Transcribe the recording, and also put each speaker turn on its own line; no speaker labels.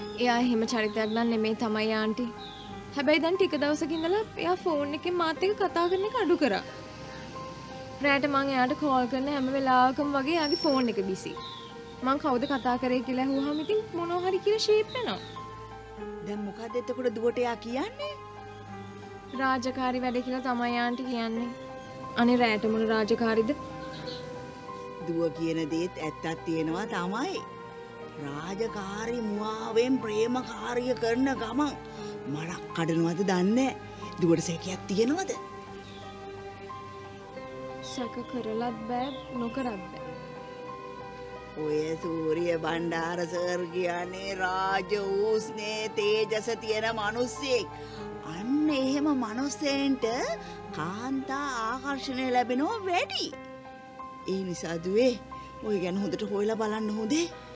එයා එහෙම චරිතයක් නම් නෙමෙයි තමයි ආන්ටි. හැබැයි දැන් ටික දවසකින් ඉඳලා එයා ෆෝන් එකෙන් මාත් එක්ක කතා කරන එක අඩු කරා. රැට මං එයාට කෝල් කරන හැම වෙලාවකම වගේ එයාගේ ෆෝන් එක බිසි. මං කවුද කතා කරේ කියලා අහුවාම ඉතින් මොනවා හරි කියලා ෂේප් වෙනවා.
දැන් මොකද එතකොට දුවට එයා කියන්නේ?
රාජකාරි වැඩ කියලා තමයි ආන්ටි කියන්නේ. අනේ රැට මොන රාජකාරිද?
දුව කියන දේත් ඇත්තක් තියෙනවා තමයි. රාජකාරී මුවාවෙන් ප්‍රේමකාරිය කරන ගමන් මලක් කඩනවද දන්නේ. දුවට සැකයක් තියෙනවද?
සැක කරලත් බෑ නොකරත් බෑ.
ඔය සූරිය බණ්ඩාර සර් කියන්නේ රාජ උස්නේ තේජස තියෙන මිනිස්සෙක්. අන්න එහෙම මිනිස්සෙන්ට කාන්තා ආකර්ෂණය ලැබෙනවා වැඩි. ඒ නිසා දුවේ ඔය ගැන හොඳට හොයලා බලන්න හොඳේ.